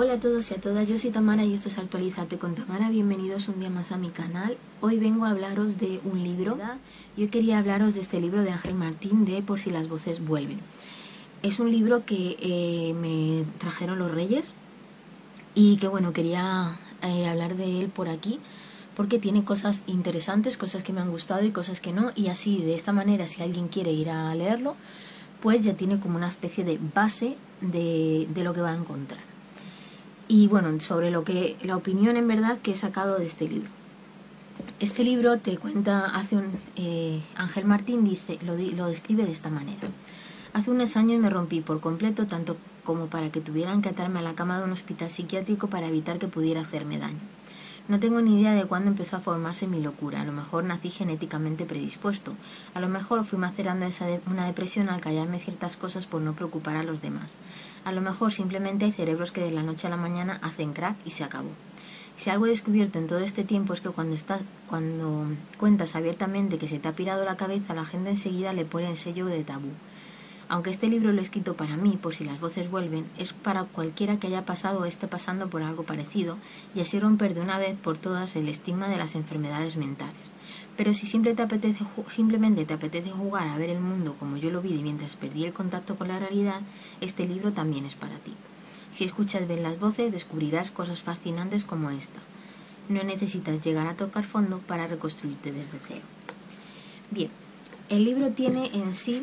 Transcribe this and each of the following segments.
Hola a todos y a todas, yo soy Tamara y esto es Actualízate con Tamara. Bienvenidos un día más a mi canal. Hoy vengo a hablaros de un libro. Yo quería hablaros de este libro de Ángel Martín, de Por si las voces vuelven. Es un libro que me trajeron los Reyes y que bueno, quería hablar de él por aquí porque tiene cosas interesantes, cosas que me han gustado y cosas que no, y así de esta manera si alguien quiere ir a leerlo, pues ya tiene como una especie de base de lo que va a encontrar. Y bueno, sobre la opinión en verdad que he sacado de este libro. Este libro te cuenta, Ángel Martín lo describe de esta manera. Hace unos años me rompí por completo, tanto como para que tuvieran que atarme a la cama de un hospital psiquiátrico para evitar que pudiera hacerme daño. No tengo ni idea de cuándo empezó a formarse mi locura. A lo mejor nací genéticamente predispuesto. A lo mejor fui macerando una depresión al callarme ciertas cosas por no preocupar a los demás. A lo mejor simplemente hay cerebros que de la noche a la mañana hacen crack y se acabó. Si algo he descubierto en todo este tiempo es que cuando cuentas abiertamente que se te ha pirado la cabeza, la gente enseguida le pone el sello de tabú. Aunque este libro lo he escrito para mí, por si las voces vuelven, es para cualquiera que haya pasado o esté pasando por algo parecido y así romper de una vez por todas el estigma de las enfermedades mentales. Pero si simplemente te apetece jugar a ver el mundo como yo lo vi mientras perdí el contacto con la realidad, este libro también es para ti. Si escuchas bien las voces, descubrirás cosas fascinantes como esta. No necesitas llegar a tocar fondo para reconstruirte desde cero. Bien, el libro tiene en sí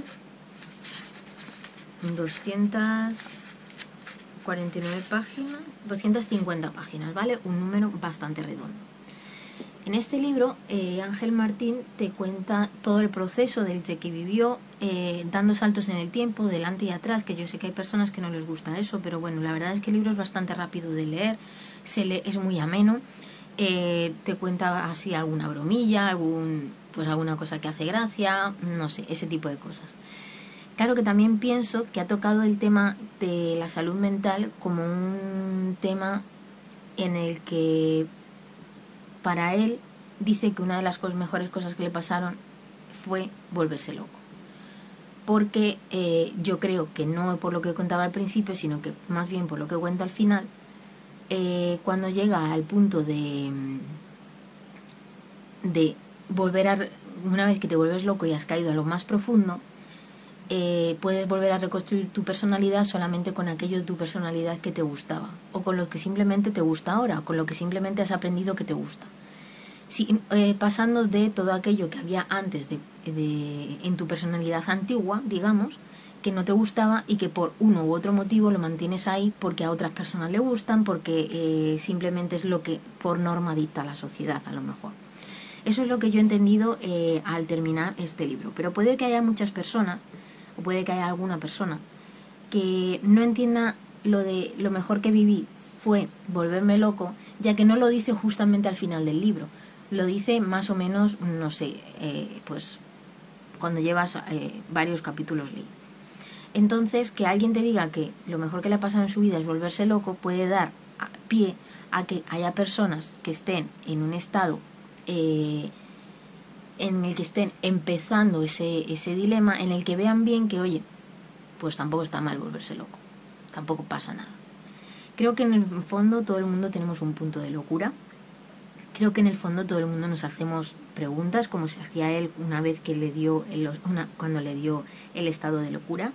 249 páginas, 250 páginas, ¿vale? Un número bastante redondo. En este libro, Ángel Martín te cuenta todo el proceso del que vivió, dando saltos en el tiempo, delante y atrás, que yo sé que hay personas que no les gusta eso, pero bueno, la verdad es que el libro es bastante rápido de leer, es muy ameno, te cuenta así alguna bromilla, alguna cosa que hace gracia, no sé, ese tipo de cosas. Claro que también pienso que ha tocado el tema de la salud mental como un tema en el que para él dice que una de las mejores cosas que le pasaron fue volverse loco. Porque yo creo que no por lo que contaba al principio, sino que más bien por lo que cuenta al final, cuando llega al punto de volver una vez que te vuelves loco y has caído a lo más profundo, puedes volver a reconstruir tu personalidad solamente con aquello de tu personalidad que te gustaba, o con lo que simplemente te gusta ahora, o con lo que simplemente has aprendido que te gusta. Pasando de todo aquello que había antes en tu personalidad antigua, digamos, que no te gustaba y que por uno u otro motivo lo mantienes ahí porque a otras personas le gustan, porque simplemente es lo que por norma dicta la sociedad, a lo mejor. Eso es lo que yo he entendido al terminar este libro. Pero puede que haya muchas personas, o puede que haya alguna persona, que no entienda lo mejor que viví fue volverme loco, ya que no lo dice justamente al final del libro. Lo dice más o menos, no sé, pues cuando llevas varios capítulos leídos. Entonces, que alguien te diga que lo mejor que le ha pasado en su vida es volverse loco puede dar pie a que haya personas que estén en un estado en el que estén empezando ese dilema, en el que vean bien que, oye, pues tampoco está mal volverse loco, tampoco pasa nada. Creo que en el fondo todo el mundo tenemos un punto de locura. Creo que en el fondo todo el mundo nos hacemos preguntas, como se hacía él una vez que cuando le dio el estado de locura.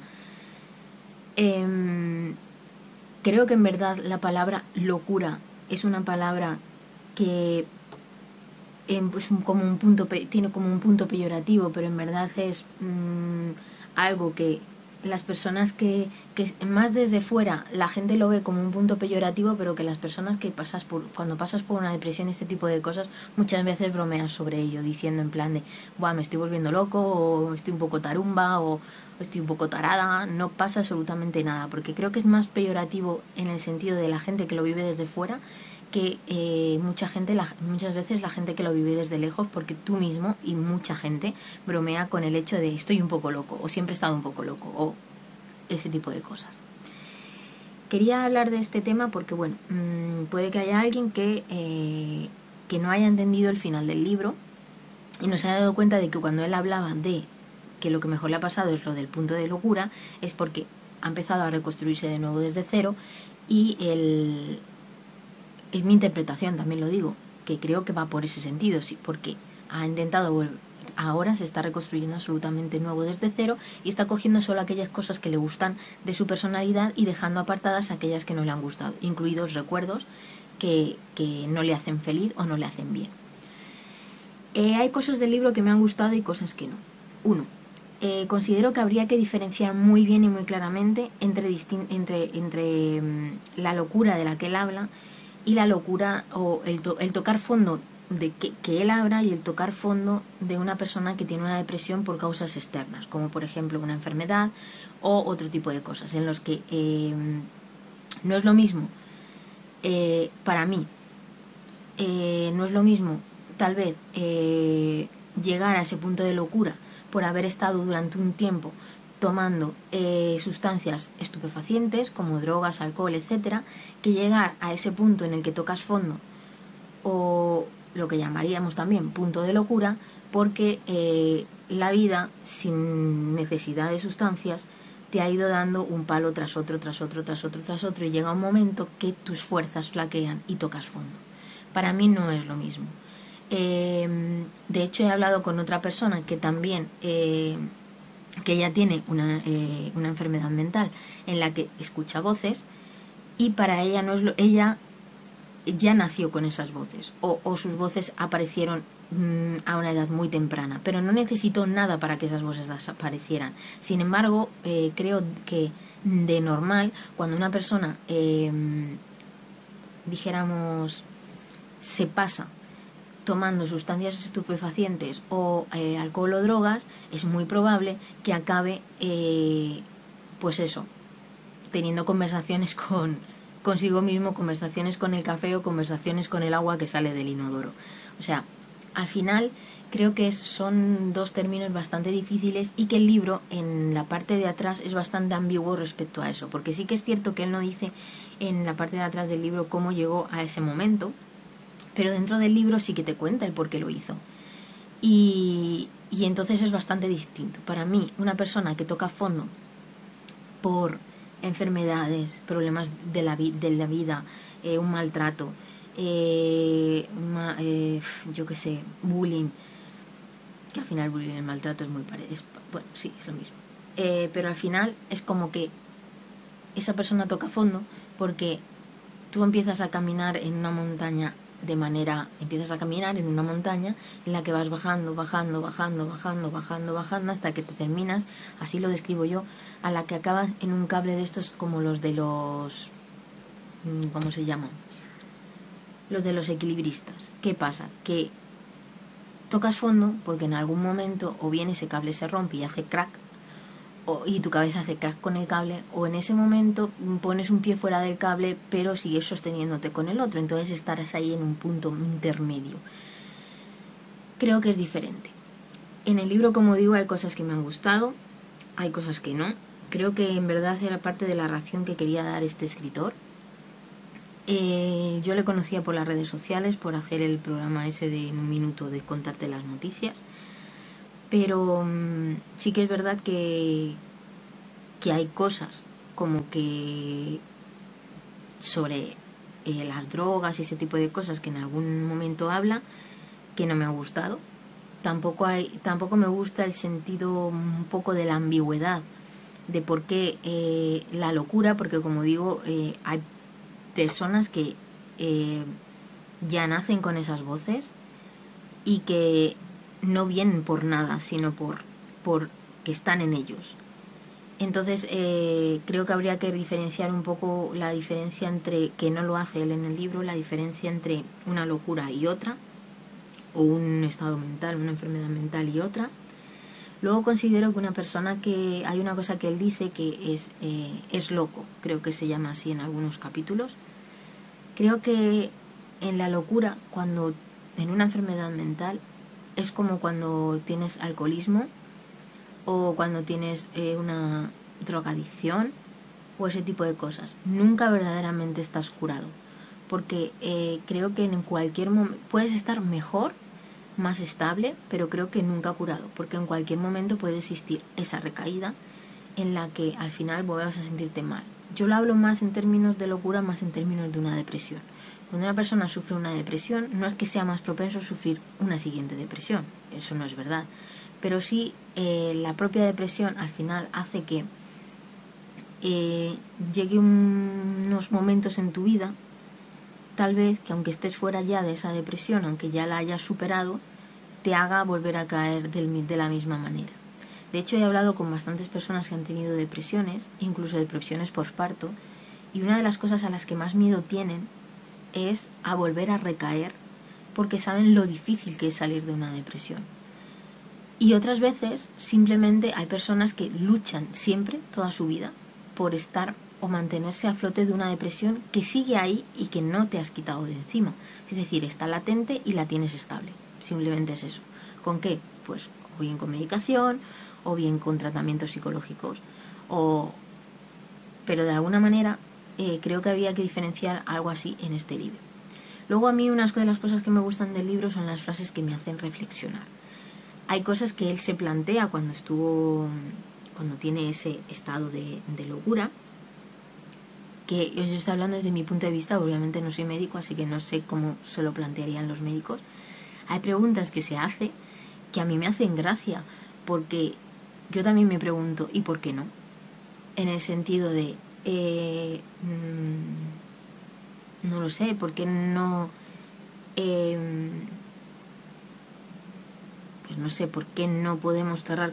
Creo que en verdad la palabra locura es una palabra que pues tiene como un punto peyorativo, pero en verdad es algo que las personas que más desde fuera la gente lo ve como un punto peyorativo, pero que las personas que cuando pasas por una depresión, este tipo de cosas, muchas veces bromeas sobre ello, diciendo en plan de, buah, me estoy volviendo loco, o estoy un poco tarumba, o estoy un poco tarada. No pasa absolutamente nada, porque creo que es más peyorativo en el sentido de la gente que lo vive desde fuera, que muchas veces la gente que lo vive desde lejos, porque tú mismo y mucha gente bromea con el hecho de estoy un poco loco, o siempre he estado un poco loco, o ese tipo de cosas. Quería hablar de este tema porque, bueno, puede que haya alguien que no haya entendido el final del libro y no se haya dado cuenta de que cuando él hablaba de que lo que mejor le ha pasado es lo del punto de locura, es porque ha empezado a reconstruirse de nuevo desde cero Y es mi interpretación, también lo digo, que creo que va por ese sentido, sí, porque ha intentado ahora se está reconstruyendo absolutamente nuevo desde cero y está cogiendo solo aquellas cosas que le gustan de su personalidad y dejando apartadas aquellas que no le han gustado, incluidos recuerdos que no le hacen feliz o no le hacen bien. Hay cosas del libro que me han gustado y cosas que no. Uno, considero que habría que diferenciar muy bien y muy claramente entre la locura de la que él habla y la locura o el tocar fondo de que él habla y el tocar fondo de una persona que tiene una depresión por causas externas, como por ejemplo una enfermedad o otro tipo de cosas, en los que no es lo mismo, para mí, no es lo mismo tal vez llegar a ese punto de locura por haber estado durante un tiempo tomando sustancias estupefacientes como drogas, alcohol, etcétera, que llegar a ese punto en el que tocas fondo o lo que llamaríamos también punto de locura, porque la vida sin necesidad de sustancias te ha ido dando un palo tras otro, tras otro, tras otro, tras otro, y llega un momento que tus fuerzas flaquean y tocas fondo. Para mí no es lo mismo. De hecho, he hablado con otra persona que también, que ella tiene una enfermedad mental en la que escucha voces, y para ella no es ella ya nació con esas voces, o sus voces aparecieron a una edad muy temprana, pero no necesitó nada para que esas voces desaparecieran. Sin embargo, creo que de normal, cuando una persona, dijéramos, se pasa tomando sustancias estupefacientes o alcohol o drogas, es muy probable que acabe, pues eso, teniendo conversaciones consigo mismo, conversaciones con el café o conversaciones con el agua que sale del inodoro. O sea, al final creo que son dos términos bastante difíciles y que el libro en la parte de atrás es bastante ambiguo respecto a eso, porque sí que es cierto que él no dice en la parte de atrás del libro cómo llegó a ese momento, pero dentro del libro sí que te cuenta el por qué lo hizo. Y entonces es bastante distinto. Para mí, una persona que toca fondo por enfermedades, problemas de la vida, un maltrato, yo qué sé, bullying, que al final bullying y el maltrato es muy parecido, bueno, sí, es lo mismo, pero al final es como que esa persona toca fondo porque tú empiezas a caminar en una montaña empiezas a caminar en una montaña en la que vas bajando, bajando, bajando, bajando, bajando, bajando, hasta que te terminas, así lo describo yo, a la que acabas en un cable de estos como los de los, ¿cómo se llaman? Los de los equilibristas. ¿Qué pasa? Que tocas fondo porque en algún momento o bien ese cable se rompe y hace crack, y tu cabeza hace crack con el cable, o en ese momento pones un pie fuera del cable pero sigues sosteniéndote con el otro, entonces estarás ahí en un punto intermedio. Creo que es diferente. En el libro, como digo, hay cosas que me han gustado, hay cosas que no. Creo que en verdad era parte de la ración que quería dar este escritor. Yo le conocía por las redes sociales, por hacer el programa ese de en un minuto de contarte las noticias, pero sí que es verdad que hay cosas como que sobre las drogas y ese tipo de cosas que en algún momento habla que no me ha gustado. Tampoco me gusta el sentido un poco de la ambigüedad de por qué la locura, porque como digo, hay personas que ya nacen con esas voces y que no vienen por nada, sino por que están en ellos. Entonces creo que habría que diferenciar un poco la diferencia entre, que no lo hace él en el libro, la diferencia entre una locura y otra, o un estado mental, una enfermedad mental y otra. Luego considero que una persona que, hay una cosa que él dice que es loco, creo que se llama así en algunos capítulos. Creo que en la locura, cuando en una enfermedad mental, es como cuando tienes alcoholismo o cuando tienes una drogadicción o ese tipo de cosas. Nunca verdaderamente estás curado, porque creo que en cualquier momento puedes estar mejor, más estable, pero creo que nunca curado, porque en cualquier momento puede existir esa recaída en la que al final vuelvas a sentirte mal. yo lo hablo más en términos de locura, más en términos de una depresión. Cuando una persona sufre una depresión, no es que sea más propenso a sufrir una siguiente depresión, eso no es verdad, pero sí la propia depresión al final hace que llegue unos momentos en tu vida, tal vez que aunque estés fuera ya de esa depresión, aunque ya la hayas superado, te haga volver a caer de la misma manera. De hecho, he hablado con bastantes personas que han tenido depresiones, incluso depresiones postparto, y una de las cosas a las que más miedo tienen es a volver a recaer, porque saben lo difícil que es salir de una depresión. Y otras veces simplemente hay personas que luchan siempre, toda su vida, por estar o mantenerse a flote de una depresión que sigue ahí y que no te has quitado de encima. Es decir, está latente y la tienes estable. Simplemente es eso. ¿Con qué? Pues o bien con medicación, o bien con tratamientos psicológicos. Pero de alguna manera creo que había que diferenciar algo así en este libro. Luego a mí una de las cosas que me gustan del libro son las frases que me hacen reflexionar. Hay cosas que él se plantea cuando tiene ese estado de locura, que yo estoy hablando desde mi punto de vista, obviamente no soy médico, así que no sé cómo se lo plantearían los médicos. Hay preguntas que se hace que a mí me hacen gracia, porque yo también me pregunto, ¿y por qué no? En el sentido de, no lo sé, ¿por qué no? Pues no sé, ¿por qué no podemos cerrar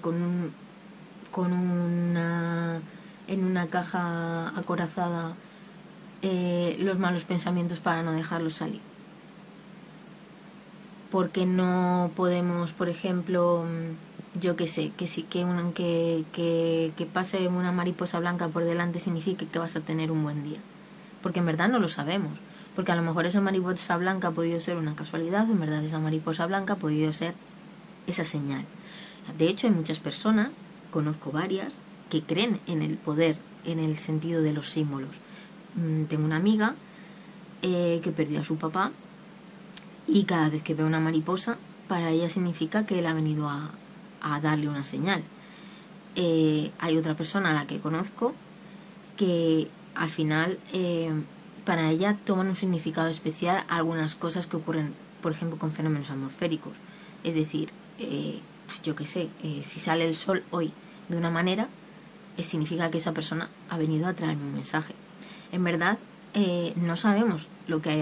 en una caja acorazada los malos pensamientos para no dejarlos salir? ¿Por qué no podemos, por ejemplo, yo qué sé, que pase una mariposa blanca por delante signifique que vas a tener un buen día? Porque en verdad no lo sabemos. Porque a lo mejor esa mariposa blanca ha podido ser una casualidad, o en verdad esa mariposa blanca ha podido ser esa señal. De hecho, hay muchas personas, conozco varias, que creen en el poder, en el sentido de los símbolos. Tengo una amiga que perdió a su papá, y cada vez que ve una mariposa, para ella significa que él ha venido a darle una señal. Hay otra persona a la que conozco que al final para ella toman un significado especial algunas cosas que ocurren, por ejemplo, con fenómenos atmosféricos. Es decir, pues yo qué sé, si sale el sol hoy de una manera, significa que esa persona ha venido a traerme un mensaje. En verdad, no sabemos lo que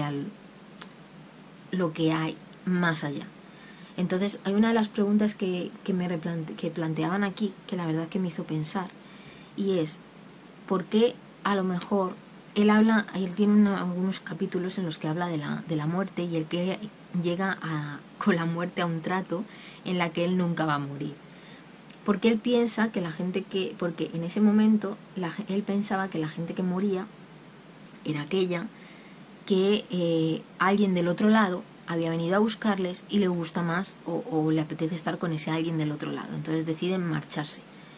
hay más allá. Entonces, hay una de las preguntas que planteaban aquí, que la verdad que me hizo pensar, y es, ¿por qué a lo mejor él tiene algunos capítulos en los que habla de la muerte, y él que llega con la muerte a un trato en la que él nunca va a morir? Porque él piensa que porque en ese momento él pensaba que la gente que moría era aquella que alguien del otro lado había venido a buscarles y le gusta más o le apetece estar con ese alguien del otro lado. Entonces deciden marcharse.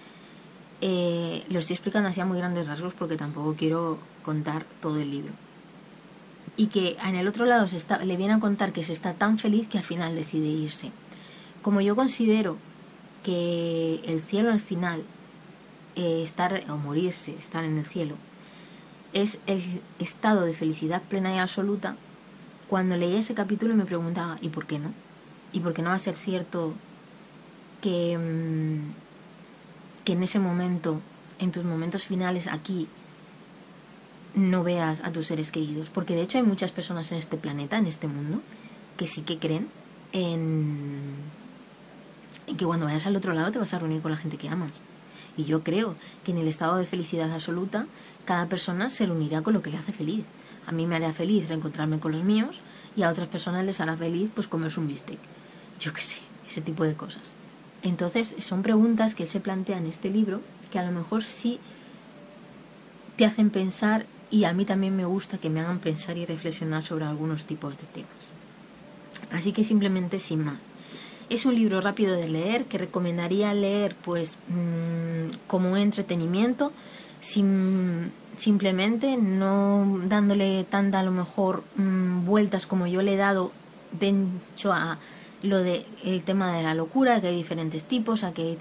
Lo estoy explicando así a muy grandes rasgos porque tampoco quiero contar todo el libro. Y que en el otro lado le viene a contar que se está tan feliz que al final decide irse. Como yo considero que el cielo al final, o morirse, estar en el cielo, es el estado de felicidad plena y absoluta, cuando leía ese capítulo me preguntaba, ¿y por qué no? ¿Y por qué no va a ser cierto que en ese momento, en tus momentos finales aquí, no veas a tus seres queridos? Porque de hecho hay muchas personas en este planeta, en este mundo, que sí que creen en que cuando vayas al otro lado te vas a reunir con la gente que amas. Y yo creo que en el estado de felicidad absoluta, cada persona se reunirá con lo que le hace feliz. A mí me hará feliz reencontrarme con los míos, y a otras personas les hará feliz pues comerse un bistec. Yo qué sé, ese tipo de cosas. Entonces son preguntas que él se plantea en este libro, que a lo mejor sí te hacen pensar, y a mí también me gusta que me hagan pensar y reflexionar sobre algunos tipos de temas. Así que simplemente sin más. Es un libro rápido de leer, que recomendaría leer pues como un entretenimiento, simplemente no dándole tanta a lo mejor vueltas como yo le he dado, de hecho, a lo de el tema de la locura, que hay diferentes tipos, a que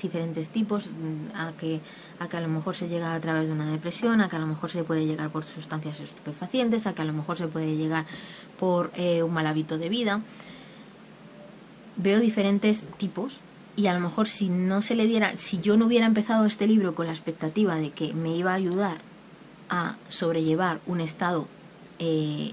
a lo mejor se llega a través de una depresión, a que a lo mejor se puede llegar por sustancias estupefacientes, a que a lo mejor se puede llegar por un mal hábito de vida. Veo diferentes tipos, y a lo mejor si yo no hubiera empezado este libro con la expectativa de que me iba a ayudar a sobrellevar un estado de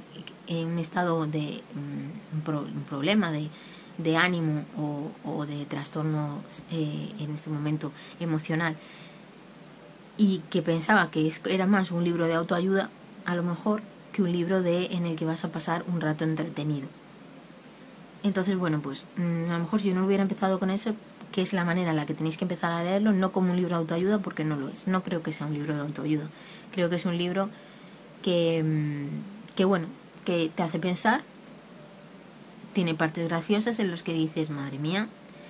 un problema de ánimo o de trastorno en este momento emocional, y que pensaba que era más un libro de autoayuda a lo mejor que un libro en el que vas a pasar un rato entretenido. Entonces, bueno, pues a lo mejor si yo no hubiera empezado con eso, que es la manera en la que tenéis que empezar a leerlo, no como un libro de autoayuda, porque no lo es. No creo que sea un libro de autoayuda. Creo que es un libro que te hace pensar. Tiene partes graciosas en las que dices, madre mía.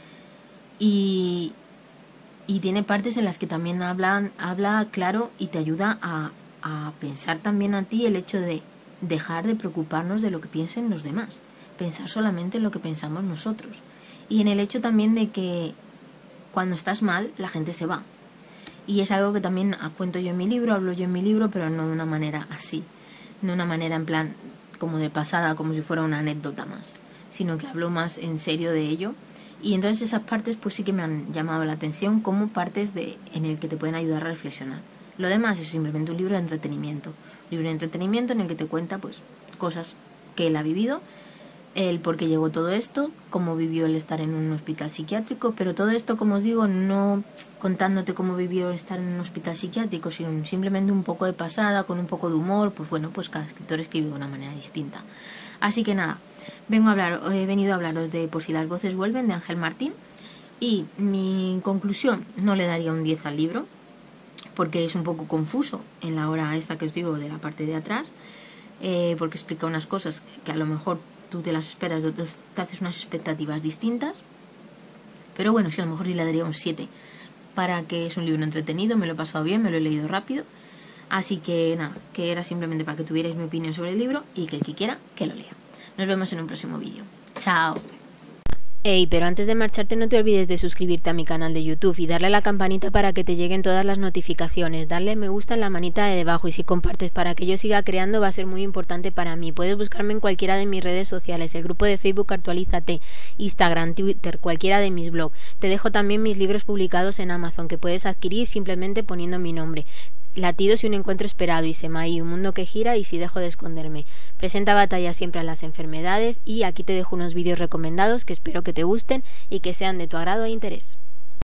Y tiene partes en las que también habla claro y te ayuda a pensar también a ti el hecho de dejar de preocuparnos de lo que piensen los demás. Pensar solamente en lo que pensamos nosotros. Y en el hecho también de que cuando estás mal, la gente se va. Y es algo que también cuento yo en mi libro, hablo yo en mi libro, pero no de una manera así. No de una manera en plan como de pasada, como si fuera una anécdota más, sino que hablo más en serio de ello. Y entonces esas partes pues sí que me han llamado la atención como partes en el que te pueden ayudar a reflexionar. Lo demás es simplemente un libro de entretenimiento. Un libro de entretenimiento en el que te cuenta pues cosas que él ha vivido, el por qué llegó todo esto, cómo vivió el estar en un hospital psiquiátrico, pero todo esto, como os digo, no contándote cómo vivió estar en un hospital psiquiátrico, sino simplemente un poco de pasada, con un poco de humor, pues bueno, pues cada escritor escribe de una manera distinta. Así que nada, he venido a hablaros de Por si las voces vuelven, de Ángel Martín, y mi conclusión, no le daría un 10 al libro, porque es un poco confuso en la hora esta que os digo de la parte de atrás, porque explica unas cosas que a lo mejor tú te las esperas, te haces unas expectativas distintas, pero bueno, sí, a lo mejor sí le daría un 7, para que es un libro entretenido, me lo he pasado bien, me lo he leído rápido, así que nada, que era simplemente para que tuvierais mi opinión sobre el libro y que el que quiera, que lo lea. Nos vemos en un próximo vídeo. Chao. Hey, pero antes de marcharte no te olvides de suscribirte a mi canal de YouTube y darle a la campanita para que te lleguen todas las notificaciones, darle me gusta en la manita de debajo, y si compartes para que yo siga creando va a ser muy importante para mí. Puedes buscarme en cualquiera de mis redes sociales, el grupo de Facebook Actualízate, Instagram, Twitter, cualquiera de mis blogs. Te dejo también mis libros publicados en Amazon que puedes adquirir simplemente poniendo mi nombre. Latidos y un encuentro esperado, y Semaí, un mundo que gira y si dejo de esconderme. Presenta batalla siempre a las enfermedades, y aquí te dejo unos vídeos recomendados que espero que te gusten y que sean de tu agrado e interés.